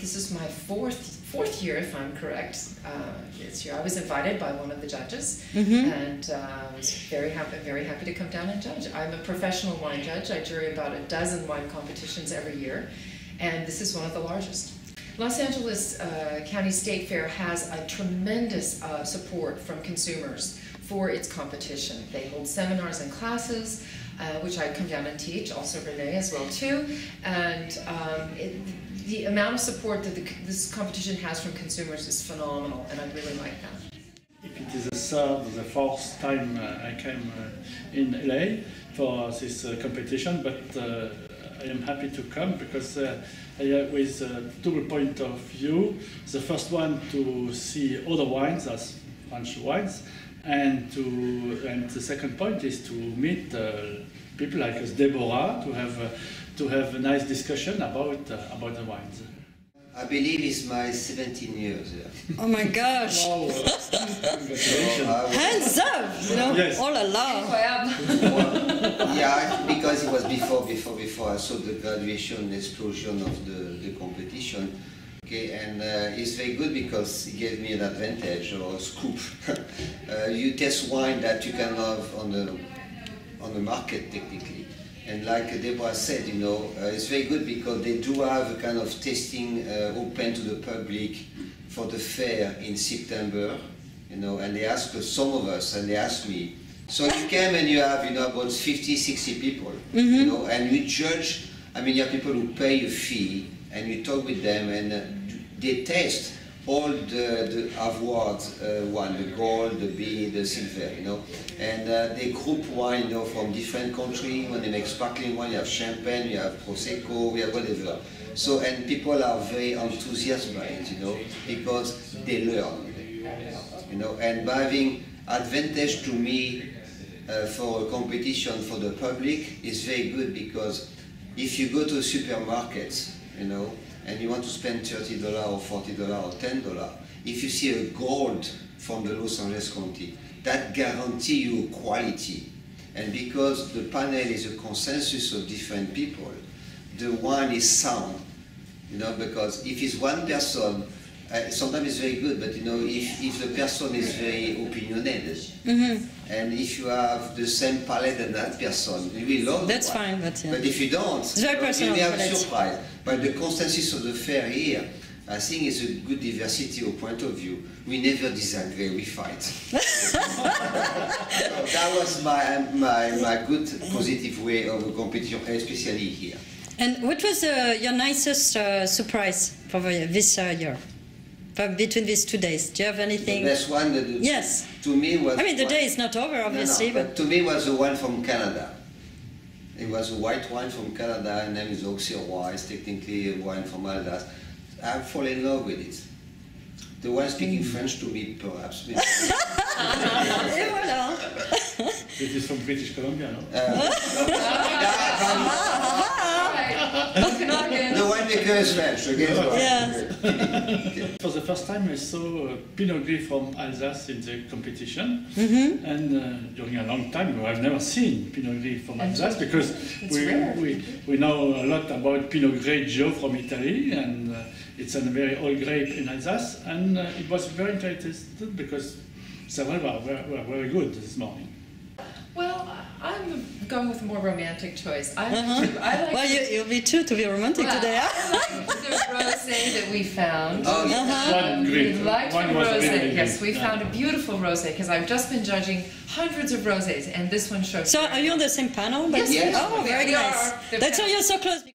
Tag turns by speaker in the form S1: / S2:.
S1: this is my fourth year, if I'm correct. This year I was invited by one of the judges, and I was very happy to come down and judge. I'm a professional wine judge. I jury about a dozen wine competitions every year, and this is one of the largest. Los Angeles County State Fair has a tremendous support from consumers for its competition. They hold seminars and classes, which I come down and teach, also Renee as well too, and the amount of support that this competition has from consumers is phenomenal, and I really like that.
S2: If it is the fourth time I came in LA for this competition, but I am happy to come because with a double point of view. The first one to see other wines as French wines, and the second point is to meet people like Deborah to have a nice discussion about the wines.
S3: I believe it's my 17 years. Yeah.
S4: Oh my gosh!
S2: Wow.
S4: Hands up! You know,
S2: yes.
S4: Oh la la!
S3: Well, yeah, because it was before I saw the graduation explosion of the competition. Okay, and it's very good because it gave me an advantage or a scoop. You test wine that you can have on the market technically. And like Deborah said, you know, it's very good because they do have a kind of tasting open to the public for the fair in September, you know, and they ask some of us, and they ask me. So you came and you have, you know, about 50, 60 people, you know, and you judge. I mean, you have people who pay a fee, and you talk with them, and they taste all the awards wine, the gold, the B, the silver, you know, and they group wine, you know, from different countries. When they make sparkling wine, you have champagne, you have prosecco, you have whatever. So, and people are very enthusiastic by it, you know, because they learn, you know, and by having advantage to me for a competition for the public is very good, because if you go to a supermarket, you know, and you want to spend $30 or $40 or $10, if you see a gold from the Los Angeles County, that guarantees you quality. And because the panel is a consensus of different people, the wine is sound, you know, because if it's one person, sometimes it's very good, but you know, if the person is very opinionated, and if you have the same palate as that person, you will love
S4: That's
S3: wine.
S4: fine, but yeah.
S3: But if you don't, you may have a surprise. But the consensus of the fair here, I think, is a good diversity of point of view. We never disagree, we fight. So that was my good positive way of a competition, especially here.
S4: And what was your nicest surprise for this year? Between these 2 days, do you have anything?
S3: The best one,
S4: yes.
S3: To me was.
S4: I mean, the day is not over, obviously.
S3: No, but to me was the one from Canada. It was a white wine from Canada, and name is Auxerrois. It's technically a wine from Alsace. I fall in love with it. The one speaking French to me, perhaps.
S4: Et voilà.
S2: It is from British Columbia, no?
S3: The winemaker is French, okay?
S4: Yeah.
S2: For the first time I saw Pinot Gris from Alsace in the competition, and during a long time I've never seen Pinot Gris from Alsace, because we know a lot about Pinot Grigio from Italy, and it's a very old grape in Alsace, and it was very interesting because several were very good this morning.
S1: Well, I'm going with a more romantic choice. I like
S4: Well, you'll be too to be romantic today, huh?
S1: I like the rosé that we found.
S3: Oh,
S2: One
S1: We
S2: great.
S1: liked
S2: One
S1: the
S2: was
S1: rosé.
S2: really
S1: Yes,
S2: good.
S1: we found a beautiful rosé, because I've just been judging hundreds of rosés, and this one shows.
S4: So are you on the same panel?
S1: Yes,
S3: Yes.
S4: Oh, very
S1: we
S4: nice.
S1: are.
S4: That's why you're so close.